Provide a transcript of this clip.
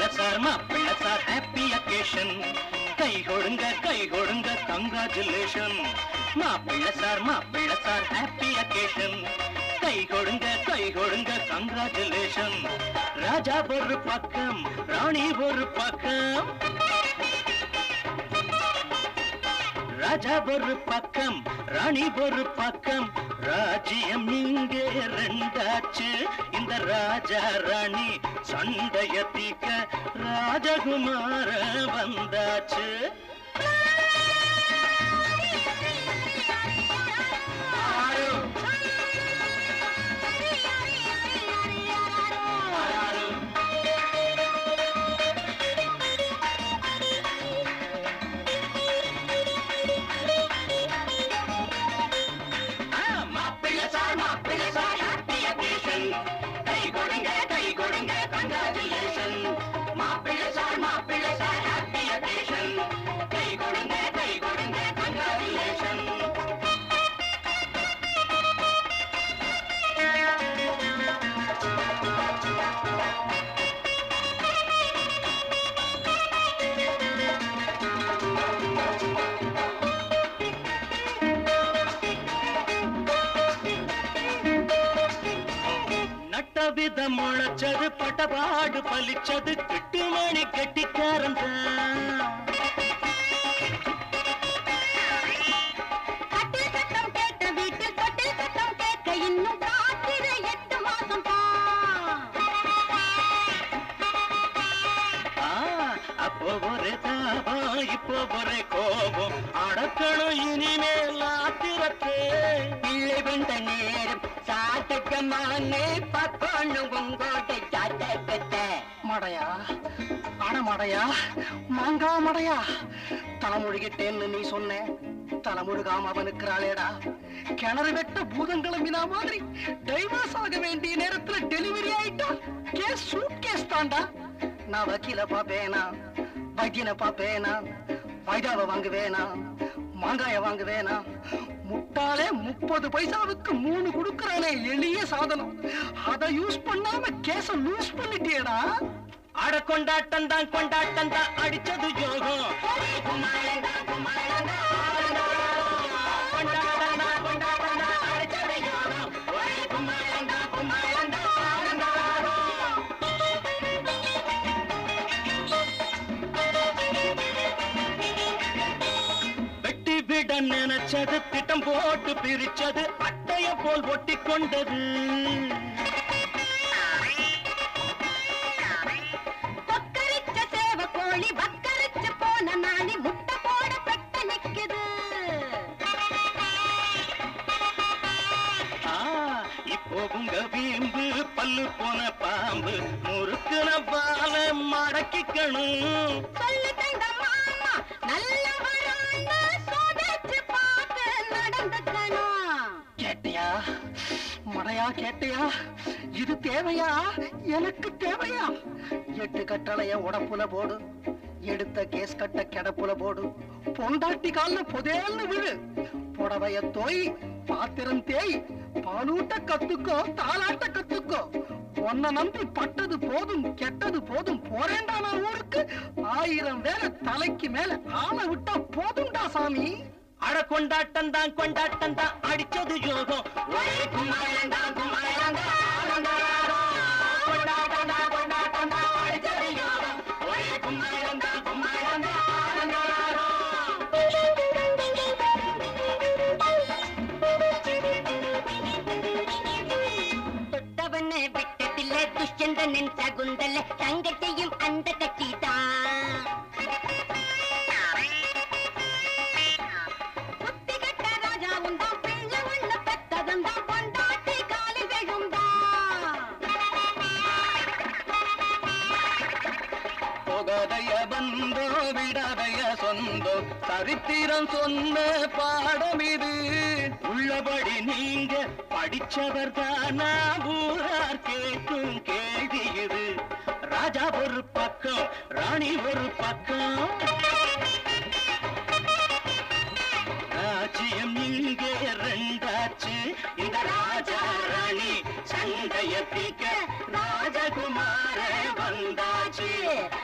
மாப்பிள்ள sir happy occasion கை கொடுங்க congratulation மாப்பிள்ள சார் ஹாப்பி அக்கேஷன் கை கொடுங்க கங்க்ராச்சுலேஷன் ராஜா ஒரு பக்கம் ராணி ஒரு பக்கம் ராஜா ஒரு பக்கம் ராணி ஒரு பக்கம் ராஜ்யம் இங்கே ரெண்டாச்சு இந்த ராஜா ராணி சண்டைய தீக்க ராஜகுமார வந்தாச்சு விதம் முளைச்சது பட்டபாடு பலிச்சது கிட்டுமணி கெட்டிக்காரன் கட்டில் சத்தம் கேட்ட வீட்டில் தொட்டில் சத்தம் கேட்க இன்னும் காத்திர 8 மாசம் அப்போ ஒரு தாபம் இப்போ ஒரு கோபம் அடக்கணும் இனிமேல் ஆத்திரத்தே பிள்ளை வந்த நேரம் சாத்தக்கமானே பக்கணும் உங்கோட்டை சாத்தக்கத்த மடையா அடமடையா மாங்கா மடையா தலைமுழுகிட்டேன்னு நீ சொன்ன தலைமுழுகாம அவனுக்குறாளேடா கிணறு வெட்ட பூதம் கிளம்பினா மாதிரி டைவர்ஸ் ஆக வேண்டிய நேரத்துல டெலிவரி ஆயிட்டா கேஸ் சூட் கேஸ் தாண்டா நான் வக்கீல பாப்பேனா வைத்தியனை பாப்பேனா வைதாவை வாங்குவேனா மாங்காய வாங்குவேனா முட்டாளே 30 பைசாவுக்கு 3 கொடுக்கறானே எளிய சாதனம் அதை யூஸ் பண்ணாம கேஸ லூஸ் பண்ணிட்டியடா அட கொண்டாட்டம் தான் அடிச்சது யோகம் நினைச்சது திட்டம் போட்டு பிரிச்சது அட்டைய போல் ஒட்டி கொண்டது கொக்கரிச்ச சேவ கோழி பக்கரிச்சு போன நாளி முட்டை போட பெட்ட நிக்குது இப்போ உங்க வீம்பு பல்லு போன பாம்பு முறுக்குன பால மடக்கிக்கணும் சொல்லு தங்க மாமா நல்ல மடையா கேட்டியா இது தேவையா எனக்கு தேவையா 8 கட்டளைய உடப்புல போடு எடுத்த கேஸ் கட்ட கிடப்புல போடு பொண்டாட்டி கால புதையல்னு விழு புடவைய தோய் பாத்திரம் தேய் பாலூட்ட கத்துக்கோ தாளாட்ட கத்துக்கோ உன்னை நம்பி பட்டது போதும் கெட்டது போதும் போறேன்டா நான் ஊருக்கு 1000 வேலை தலைக்கு மேல ஆளை விட்டா போதும்டா சாமி அட கொண்டாட்டம் தான் அடிச்சது யோகம் தொட்டவனை விட்டதில்லை துஷ்யந்தனின் சகுந்தல தங்கத்தையும் அந்த கட்டிதான் பந்தோ விடாதைய சொந்தோ சரித்திரம் சொன்ன பாடம் இது உள்ளபடி நீங்க படிச்சவர் தானா ஊரார் கேட்கும் கேள்வி இது ராஜா ஒரு பக்கம் ராணி ஒரு பக்கம் ராஜ்யம் இங்கே ரெண்டாச்சு இந்த ராஜா ராணி சண்டைய தீக்க ராஜகுமார வந்தாச்சு